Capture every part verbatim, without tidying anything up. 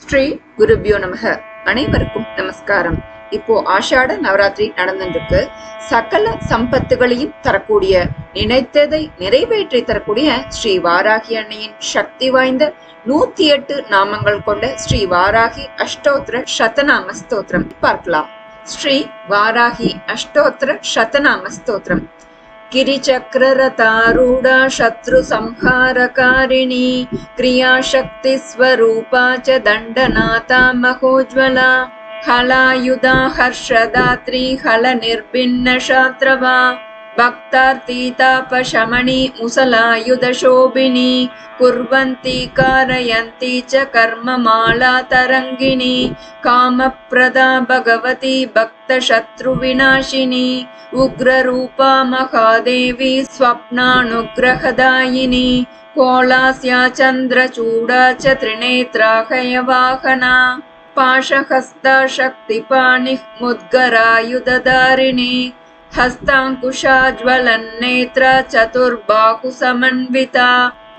ஸ்ரீ குருபியோ நமக. அனைவருக்கும் நமஸ்காரம். இப்போ ஆஷாட நவராத்திரி நடந்துருக்கு. சகல சம்பத்துகளையும் தரக்கூடிய, நினைத்ததை நிறைவேற்றி தரக்கூடிய ஸ்ரீ வாராகி அன்னையின் சக்தி வாய்ந்த நூத்தி எட்டு நாமங்கள் கொண்ட ஸ்ரீ வாராகி அஷ்டோத்திர சதநாம ஸ்தோத்திரம் பார்க்கலாம். ஸ்ரீ வாராகி அஷ்டோத்திர சதநாம ஸ்தோத்திரம். गिरिचक्ररतारूढा शत्रु संहारकारिणी क्रिया शक्ति स्वरूपा च दण्डनाथा महोज्वला हलायुधा हर्षदात्री हल निर्भिन्न शात्रवा भक्तार्तीतापशमनी मुसलायुध शोभिनी कुर्वन्ती कारयन्ती च कर्ममाला तरङ्गिनी कामप्रदा भगवती भक्तशत्रुविनाशिनी उग्ररूपा महादेवी स्वप्नानुग्रहदायिनी कोलास्या चन्द्रचूडा च त्रिनेत्रा हयवाहना पाशहस्ता शक्तिपाणिः मुद्गरायुधधारिणी हस्ताङ्कुशाज्वलन्नेत्रा चतुर्बाहुसमन्विता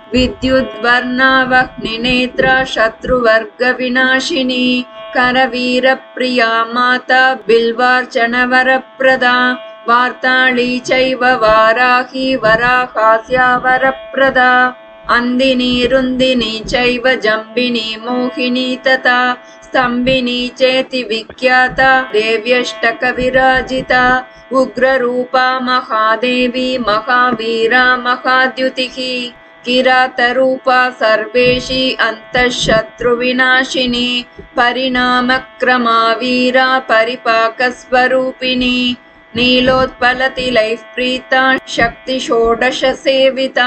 विद्युद्वर्णावह्निनेत्रा शत्रुवर्गविनाशिनी करवीरप्रिया माता बिल्वार्चनवरप्रदा वार्ताळी चैव वाराही वराहास्या वरप्रदा अन्दिनी रुन्दिनी चैव जम्बिनी मोहिनी तथा स्तम्भिनी चेति विख्याता देव्यष्टकविराजिता उग्ररूपा महादेवी महावीरा महाद्युतिः किरातरूपा सर्वेशी अन्तःशत्रुविनाशिनी परिणामक्रमा वीरा परिपाकस्वरूपिणी नीलोत्पलतिलैः प्रीता शक्तिषोडशसेविता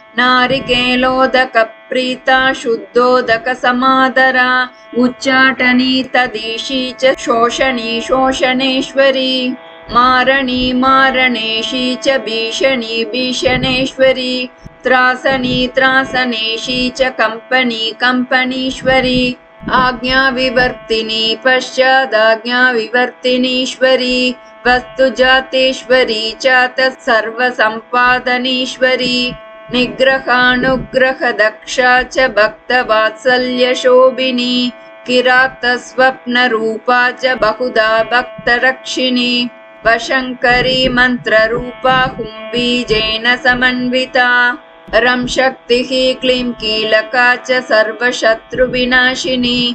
नारिकेलोदकप्रीता शुद्धोदकसमादरा उच्चाटनी तदीशी च शोषणी शोषणेश्वरी मारणी मारणेशी च भीषणी भीषणेश्वरी त्रासनी त्रासनेशी च कंपनी कंपनीश्वरी आज्ञा विवर्तिनी पश्चादाज्ञा विवर्तिनीश्वरी वस्तुजातेश्वरी चात सर्वसंपादनीश्वरी निग्रहानुग्रह दक्षा च भक्तवात्सल्यशोभिनी किरातस्वप्नरूपा च बहुधा भक्तरक्षिणी वशङ्करी मन्त्ररूपा हुम्बीजेन समन्विता रं शक्तिः क्लीं कीलका च सर्वशत्रुविनाशिनी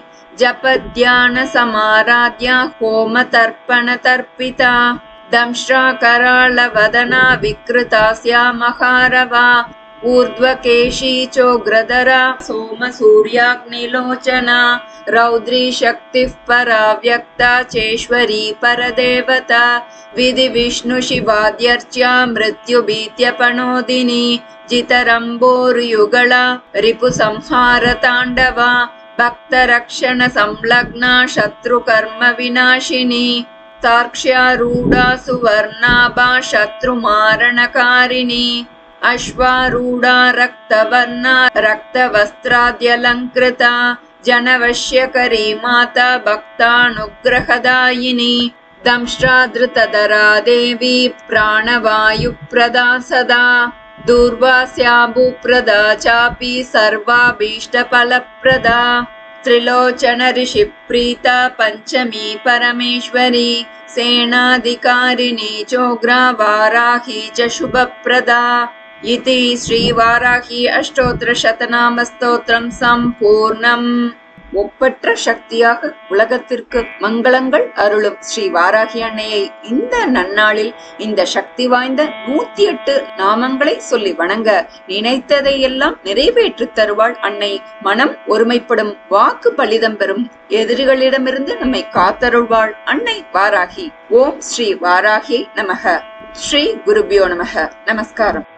जपध्यानसमाराध्या होमतर्पणतर्पिता दंष्ट्राकराळवदना विकृतास्या महारवा ऊर्ध्वकेशी चोग्रधरा सोमसूर्याग्निलोचना रौद्री शक्तिः परा व्यक्ता चेश्वरी परदेवता विधि विष्णु शिवाद्यर्च्या मृत्युभीत्यपणोदिनी जितरम्बोरुयुगला रिपुसंहारताण्डवा भक्तरक्षण संलग्ना शत्रुकर्म विनाशिनी तार्क्ष्यारूढा सुवर्णाभा शत्रुमारणकारिणी अश्वारूढा रक्तवर्णा रक्तवस्त्राद्यलङ्कृता जनवश्यकरी माता भक्तानुग्रहदायिनी दंष्ट्राधृतधरा देवी प्राणवायुप्रदा सदा दूर्वास्या भूप्रदा चापि सर्वाभीष्टफलप्रदा त्रिलोचन ऋषिप्रीता पञ्चमी परमेश्वरी सेनाधिकारिणी चोग्रा वाराही च शुभप्रदा इति श्री वाराही अष्टोत्तर शतनाम स्तोत्रम संपूर्णम्. ஒப்பற்ற சக்தியாக உலகத்திற்கு மங்களங்கள் அருளும் ஸ்ரீ வாராகி அன்னையை இந்த நன்னாளில் இந்த சக்தி வாய்ந்த நூத்தி எட்டு நாமங்களை சொல்லி வணங்க நினைத்ததை எல்லாம் நிறைவேற்றி தருவாள் அன்னை. மனம் ஒருமைப்படும், வாக்கு பலிதம் பெறும், எதிரிகளிடமிருந்து நம்மை காத்தருள்வாள் அன்னை வாராகி. ஓம் ஸ்ரீ வாராகி நமக. ஸ்ரீ குருபியோ நமக. நமஸ்காரம்.